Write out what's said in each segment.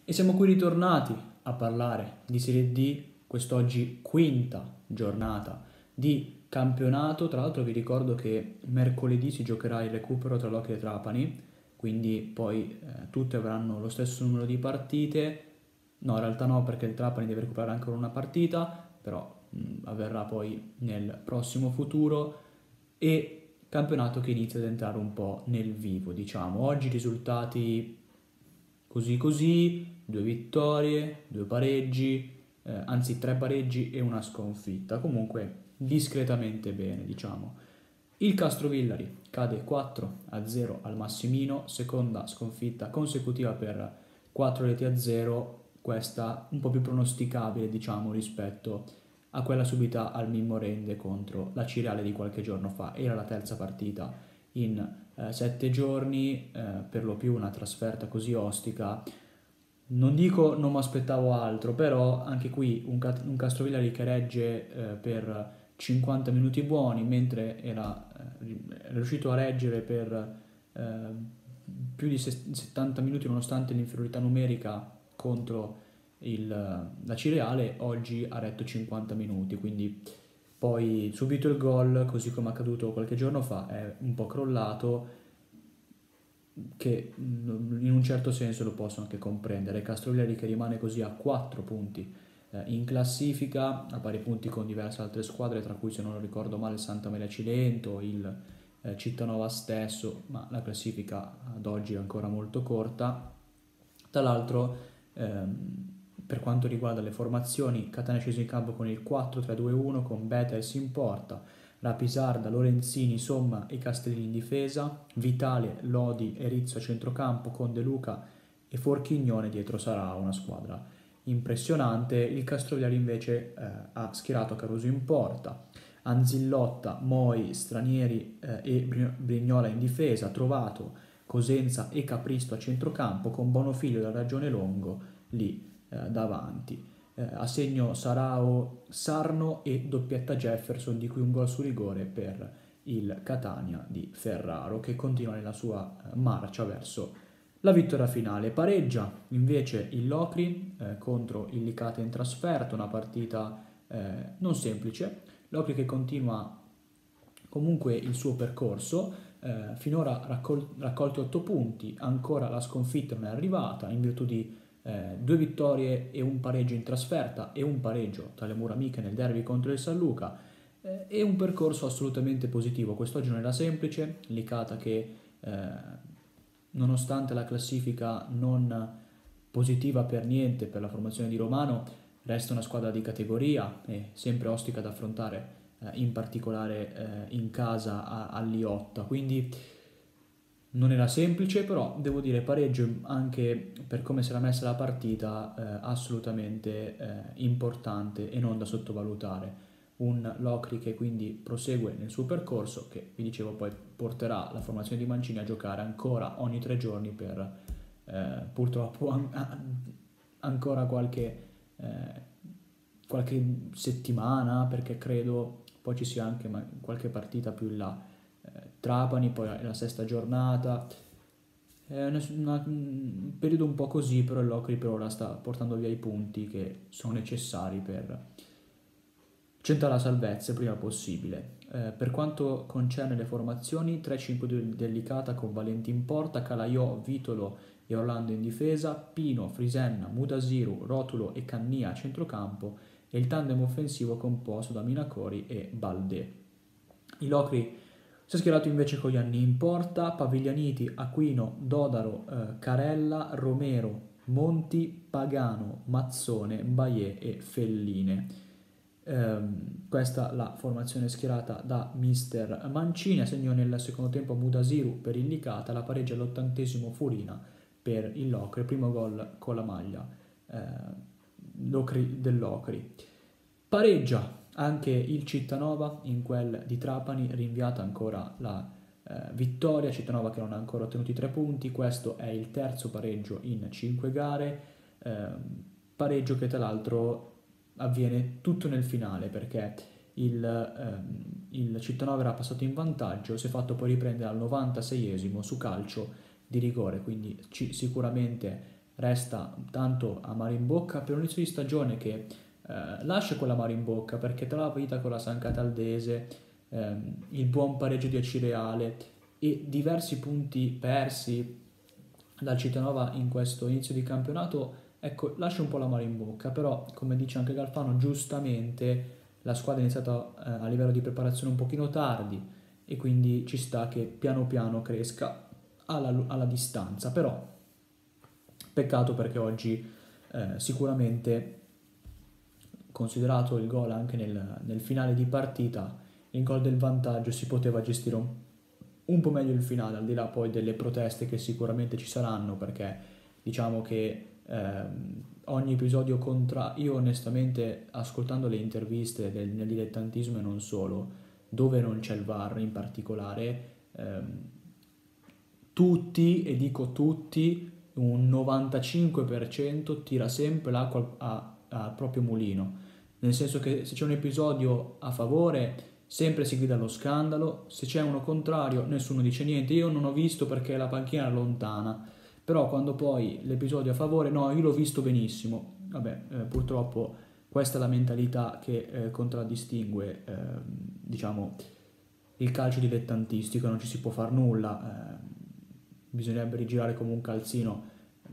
E siamo qui ritornati a parlare di Serie D, quest'oggi quinta giornata di campionato. Tra l'altro vi ricordo che mercoledì si giocherà il recupero tra Locri e Trapani, quindi poi tutte avranno lo stesso numero di partite. No, in realtà no, perché il Trapani deve recuperare ancora una partita, però avverrà poi nel prossimo futuro. E campionato che inizia ad entrare un po' nel vivo, diciamo. Oggi risultati così così, 2 vittorie, 2 pareggi, anzi 3 pareggi e una sconfitta. Comunque discretamente bene, diciamo. Il Castrovillari cade 4-0 al Massimino, seconda sconfitta consecutiva per 4-0, questa un po' più pronosticabile, diciamo, rispetto a quella subita al Mimorende contro la Cireale di qualche giorno fa. Era la terza partita in 7 giorni, per lo più una trasferta così ostica. Non dico non mi aspettavo altro, però anche qui un Castrovillari che regge per 50 minuti buoni, mentre era riuscito a reggere per più di 70 minuti nonostante l'inferiorità numerica contro la Cireale, oggi ha retto 50 minuti, quindi poi subito il gol, così come accaduto qualche giorno fa, è un po' crollato, che in un certo senso lo posso anche comprendere. Castrovillari che rimane così a 4 punti in classifica, a pari punti con diverse altre squadre, tra cui, se non ricordo male, Santa Maria Cilento, il Cittanova stesso, ma la classifica ad oggi è ancora molto corta. Tra l'altro, per quanto riguarda le formazioni, Catania è sceso in campo con il 4-3-2-1 con Betes in porta, Rapisarda, Lorenzini, Somma e Castellini in difesa, Vitale, Lodi e Rizzo a centrocampo con De Luca e Forchignone dietro. Sarà una squadra impressionante. Il Castrovillari invece ha schierato Caruso in porta, Anzillotta, Moi, Stranieri e Brignola in difesa, Trovato, Cosenza e Capristo a centrocampo con Bonofiglio da Ragione Longo lì davanti. A segno Sarao, Sarno e doppietta Jefferson, di cui un gol su rigore per il Catania di Ferraro, che continua nella sua marcia verso la vittoria finale. Pareggia invece il Locri contro il Licata in trasferta, una partita non semplice. Locri che continua comunque il suo percorso, finora raccolti 8 punti, ancora la sconfitta non è arrivata in virtù di 2 vittorie e un pareggio in trasferta e un pareggio tra le mura amiche nel derby contro il San Luca, e un percorso assolutamente positivo. Quest'oggi non era semplice, Licata che nonostante la classifica non positiva per niente per la formazione di Romano, resta una squadra di categoria e sempre ostica da affrontare, in particolare in casa a Liotta, quindi non era semplice, però devo dire pareggio anche per come si era messa la partita, assolutamente importante e non da sottovalutare. Un Locri che quindi prosegue nel suo percorso, che vi dicevo poi porterà la formazione di Mancini a giocare ancora ogni 3 giorni per purtroppo ancora qualche settimana, perché credo poi ci sia anche qualche partita più in là. Trapani, poi è la sesta giornata, è un periodo un po' così, però il Locri per ora sta portando via i punti che sono necessari per centrare la salvezza il prima possibile. Per quanto concerne le formazioni, 3-5-2 delicata con Valenti in porta, Calaiò, Vitolo e Orlando in difesa, Pino, Frisenna, Mudasiru, Rotulo e Cannia a centrocampo e il tandem offensivo composto da Minacori e Baldé. I Locri si è schierato invece con gli anni in porta, Paviglianiti, Aquino, Dodaro, Carella, Romero, Monti, Pagano, Mazzone, Baie e Felline. Questa la formazione schierata da mister Mancini. A segno nel secondo tempo Mudasiru per il Licata, la pareggia all'80° Furina per il Locri, primo gol con la maglia del Locri. Pareggia anche il Cittanova in quel di Trapani, rinviata ancora la vittoria. Cittanova che non ha ancora ottenuto i 3 punti, questo è il terzo pareggio in 5 gare, pareggio che tra l'altro avviene tutto nel finale, perché il Cittanova era passato in vantaggio, si è fatto poi riprendere al 96esimo su calcio di rigore, quindi sicuramente resta tanto amaro in bocca per un inizio di stagione che lascia quell'amaro in bocca, perché tra la vita con la San Cataldese, il buon pareggio di Acireale e diversi punti persi dal Cittadella in questo inizio di campionato, ecco, lascia un po' l'amaro in bocca, però come dice anche Galfano, giustamente la squadra è iniziata a livello di preparazione un pochino tardi e quindi ci sta che piano piano cresca alla distanza, però peccato perché oggi sicuramente, considerato il gol anche nel finale di partita, il gol del vantaggio, si poteva gestire un po' meglio il finale, al di là poi delle proteste che sicuramente ci saranno, perché diciamo che ogni episodio io onestamente, ascoltando le interviste nel dilettantismo e non solo, dove non c'è il VAR in particolare, tutti, e dico tutti, un 95% tira sempre l'acqua al proprio mulino, nel senso che se c'è un episodio a favore sempre si grida allo scandalo, se c'è uno contrario nessuno dice niente, io non ho visto perché la panchina era lontana, però quando poi l'episodio a favore, no, io l'ho visto benissimo, vabbè, purtroppo questa è la mentalità che contraddistingue, diciamo, il calcio dilettantistico, non ci si può far nulla, bisognerebbe rigirare come un calzino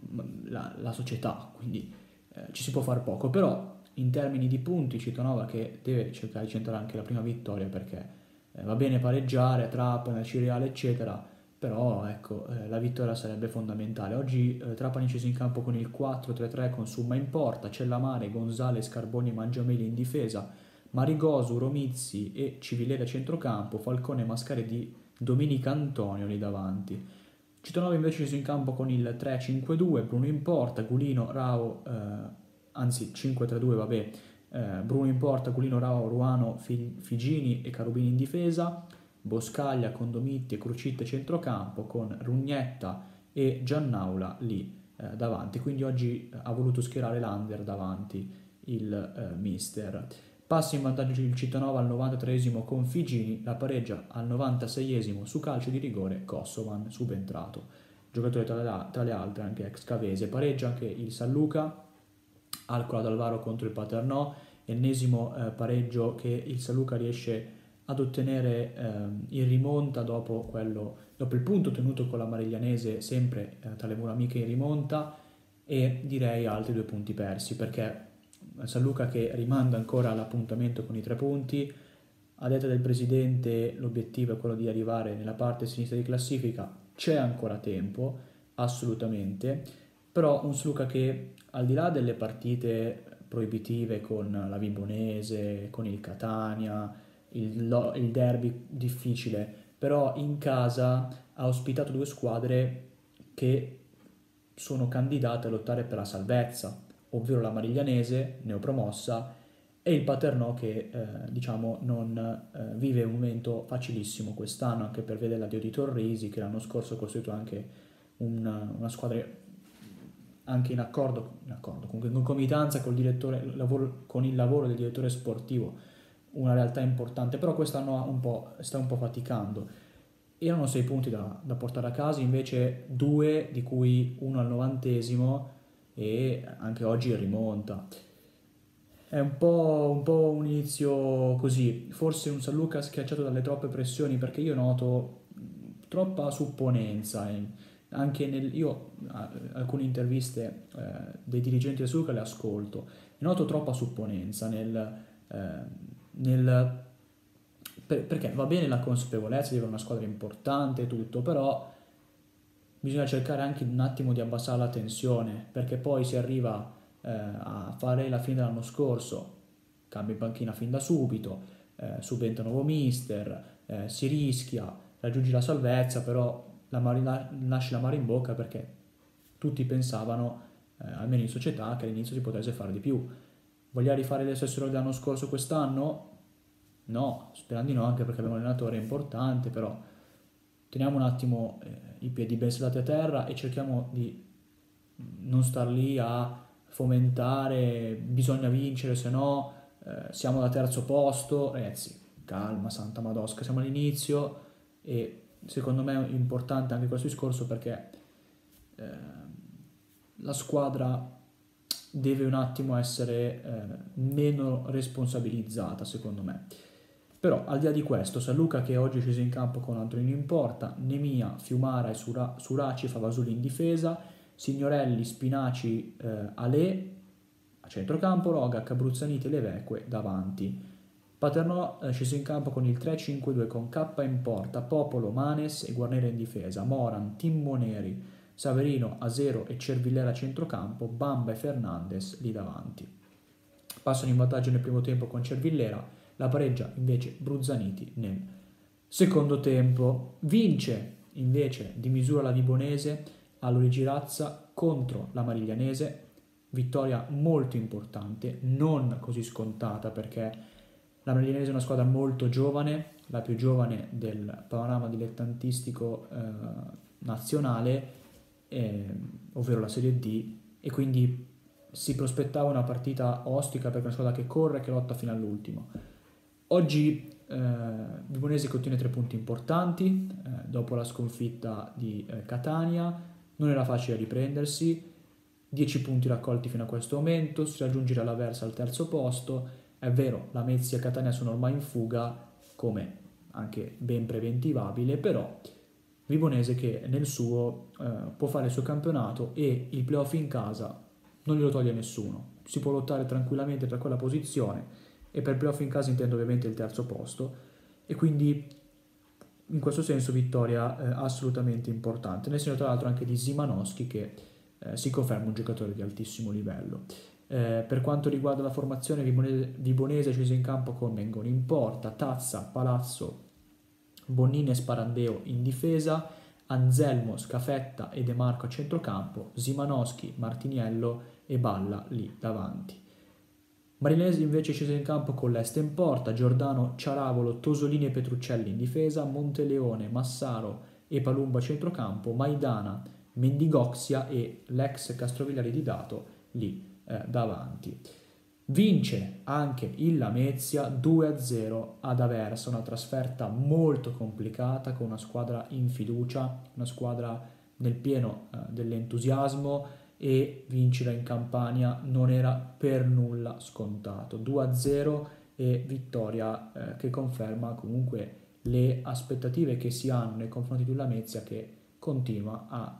la società, quindi ci si può far poco, però in termini di punti Cittadella che deve cercare di centrare anche la prima vittoria, perché va bene pareggiare a Trapani, a Cireale eccetera, però ecco, la vittoria sarebbe fondamentale. Oggi Trapani è sceso in campo con il 4-3-3 con Summa in porta, Cellamare, Gonzalez, Carboni e Mangiameli in difesa, Marigosu, Romizzi e Civilera a centrocampo, Falcone, Mascaredi, Domenica Antonio lì davanti. Cittadella invece è sceso in campo con il 3-5-2, Bruno in porta, Gulino, Rao, anzi 5-3-2 vabbè, Bruno in porta, Gulino, Rao, Ruano, Figini e Carubini in difesa, Boscaglia, Condomitti e Crucitte centrocampo con Rugnetta e Giannaula lì davanti, quindi oggi ha voluto schierare l'Under davanti il mister. Passa in vantaggio il Cittadella al 93esimo con Figini, la pareggia al 96esimo su calcio di rigore Kosovan subentrato, giocatore tra le altre anche ex Cavese. Pareggia anche il San Luca al Alvaro contro il Paternò, ennesimo pareggio che il San Luca riesce ad ottenere in rimonta dopo il punto ottenuto con la Mariglianese, sempre tra le mura amiche in rimonta, e direi altri 2 punti persi, perché San Luca che rimanda ancora l'appuntamento con i 3 punti, a detta del presidente l'obiettivo è quello di arrivare nella parte sinistra di classifica, c'è ancora tempo, assolutamente, però un San Luca che al di là delle partite proibitive con la Vibonese, con il Catania, il derby difficile, però in casa ha ospitato 2 squadre che sono candidate a lottare per la salvezza, ovvero la Mariglianese, neopromossa, e il Paternò che diciamo non vive un momento facilissimo quest'anno, anche per vedere l'addio di Torrisi, che l'anno scorso ha costruito anche una squadra anche comunque in concomitanza con il lavoro del direttore sportivo, una realtà importante, però quest'anno sta un po' faticando. Erano 6 punti da portare a casa, invece 2, di cui uno al 90esimo e anche oggi rimonta. È un po' un inizio così, forse un San Luca schiacciato dalle troppe pressioni, perché io noto troppa supponenza. Anche io alcune interviste dei dirigenti del San Luca le ascolto e noto troppa supponenza nel perché va bene la consapevolezza di avere una squadra importante e tutto, però bisogna cercare anche un attimo di abbassare la tensione, perché poi si arriva a fare la fine dell'anno scorso, cambia in panchina fin da subito, subentra nuovo mister, si rischia, raggiungi la salvezza, però lasci la mare in bocca, perché tutti pensavano, almeno in società, che all'inizio si potesse fare di più. Vogliamo rifare le stesse errori dell'anno scorso quest'anno? No, sperando di no, anche perché abbiamo un allenatore importante, però teniamo un attimo i piedi ben salati a terra e cerchiamo di non star lì a fomentare, bisogna vincere, se no siamo al terzo posto. Ragazzi, calma, Santa Madosca, siamo all'inizio e secondo me è importante anche questo discorso, perché la squadra deve un attimo essere meno responsabilizzata, secondo me. Però al di là di questo, San Luca che oggi è sceso in campo con Antonino in porta, Nemia, Fiumara e Suraci, Favasuli in difesa, Signorelli, Spinaci, Ale a centrocampo, Rogac, Abruzzaniti e Leveque davanti. Paternò sceso in campo con il 3-5-2 con K in porta, Popolo, Manes e Guarnera in difesa, Moran, Timmoneri, Saverino, Asero e Cervillera a centrocampo, Bamba e Fernandes lì davanti. Passano in vantaggio nel primo tempo con Cervillera, la pareggia invece Bruzzaniti nel secondo tempo. Vince invece di misura la Vibonese all'Origi Razza contro la Mariglianese, vittoria molto importante, non così scontata perché la Mariglianese è una squadra molto giovane, la più giovane del panorama dilettantistico nazionale, ovvero la Serie D, e quindi si prospettava una partita ostica perché è una squadra che corre e che lotta fino all'ultimo. Oggi Vibonese ottiene 3 punti importanti dopo la sconfitta di Catania, non era facile riprendersi, 10 punti raccolti fino a questo momento, si raggiunge l'Aversa al terzo posto. È vero, la Mezzi e Catania sono ormai in fuga, come anche ben preventivabile, però Vibonese che nel suo può fare il suo campionato e il playoff in casa non glielo toglie nessuno. Si può lottare tranquillamente per quella posizione e per playoff in casa intendo ovviamente il terzo posto e quindi in questo senso vittoria assolutamente importante. Nel segno tra l'altro anche di Zimanowski che si conferma un giocatore di altissimo livello. Per quanto riguarda la formazione, Vibonese è sceso in campo con Mengoni in porta, Tazza, Palazzo, Bonnini e Sparandeo in difesa, Anselmo, Scafetta e De Marco a centrocampo, Zimanowski, Martiniello e Balla lì davanti. Marinesi invece è sceso in campo con l'Este in porta, Giordano, Ciaravolo, Tosolini e Petruccelli in difesa, Monteleone, Massaro e Palumbo a centrocampo, Maidana, Mendigoxia e l'ex Castrovillari di Dato lì davanti. Vince anche il Lamezia 2-0 ad Aversa, una trasferta molto complicata con una squadra in fiducia, una squadra nel pieno dell'entusiasmo e vincere in Campania non era per nulla scontato. 2-0 e vittoria che conferma comunque le aspettative che si hanno nei confronti di Lamezia che continua a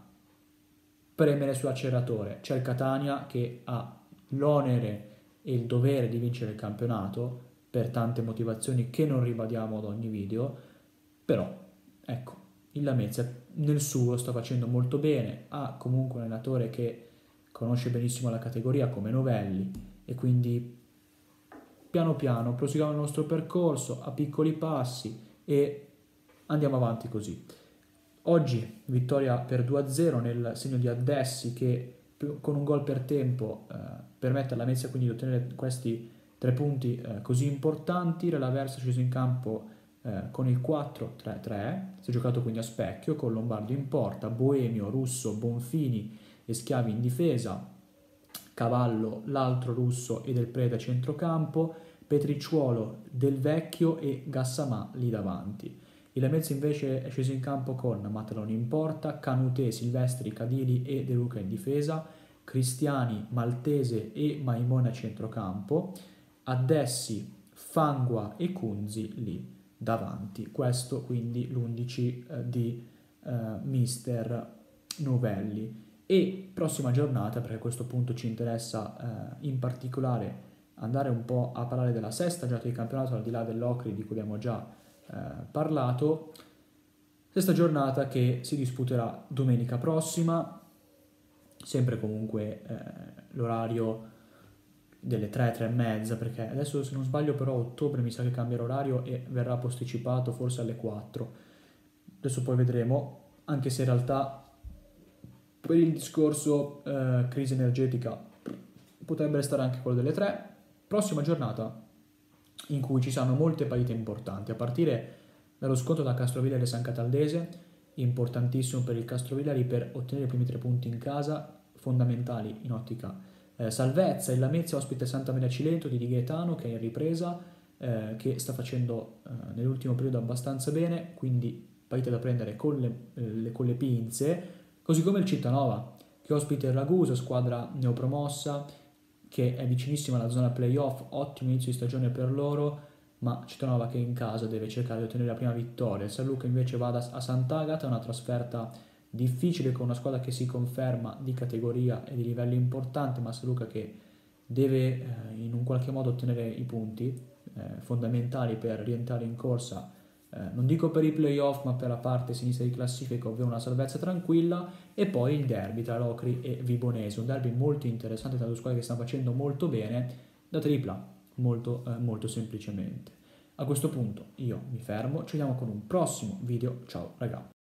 premere sull'acceleratore. C'è il Catania che ha l'onere e il dovere di vincere il campionato per tante motivazioni che non ribadiamo ad ogni video, però ecco, il Lamezia nel suo sta facendo molto bene, ha comunque un allenatore che conosce benissimo la categoria come Novelli e quindi piano piano proseguiamo il nostro percorso a piccoli passi e andiamo avanti così. Oggi vittoria per 2-0 nel segno di Addessi che con un gol per tempo permette alla Lamezia quindi di ottenere questi 3 punti così importanti. L'Aversa è sceso in campo con il 4-3-3, si è giocato quindi a specchio con Lombardo in porta, Boemio, Russo, Bonfini e Schiavi in difesa, Cavallo, l'altro russo e Del Preda a centrocampo, Petricciuolo, Del Vecchio e Gassamà lì davanti. Il Lamezia invece è sceso in campo con Mataloni in porta, Canutè, Silvestri, Cadili e De Luca in difesa, Cristiani, Maltese e Maimone a centrocampo, Addessi, Fangua e Cunzi lì davanti. Questo quindi l'11 di Mister Novelli. E prossima giornata, perché a questo punto ci interessa in particolare andare un po' a parlare della sesta giornata di campionato, al di là dell'Ocri di cui abbiamo già parlato, sesta giornata che si disputerà domenica prossima, sempre comunque l'orario delle 3 e mezza, perché adesso se non sbaglio però a ottobre mi sa che cambia l'orario e verrà posticipato forse alle 4, adesso poi vedremo, anche se in realtà per il discorso crisi energetica potrebbe restare anche quello delle 3. Prossima giornata in cui ci saranno molte partite importanti, a partire dallo scontro da Castrovillari e San Cataldese, importantissimo per il Castrovillari per ottenere i primi 3 punti in casa, fondamentali in ottica salvezza. Il Lamezia ospita Santa Maria Cilento di Di Gaetano che è in ripresa, che sta facendo nell'ultimo periodo abbastanza bene, quindi partita da prendere con le pinze, così come il Cittanova che ospita il Ragusa, squadra neopromossa, che è vicinissima alla zona playoff, ottimo inizio di stagione per loro, ma ci trova che in casa deve cercare di ottenere la prima vittoria. Il San Luca invece va a Sant'Agata, una trasferta difficile con una squadra che si conferma di categoria e di livello importante, ma San Luca che deve in un qualche modo ottenere i punti fondamentali per rientrare in corsa, non dico per i playoff, ma per la parte sinistra di classifica, ovvero una salvezza tranquilla. E poi il derby tra Locri e Vibonese, un derby molto interessante tra due squadre che stanno facendo molto bene, da tripla, molto semplicemente. A questo punto io mi fermo, ci vediamo con un prossimo video, ciao ragazzi.